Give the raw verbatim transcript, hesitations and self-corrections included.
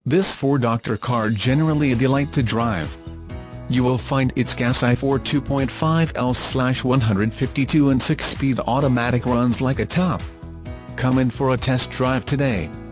This four-door car generally a delight to drive. You will find its gas-I four two point five L one fifty-two and six-speed automatic runs like a top. Come in for a test drive today.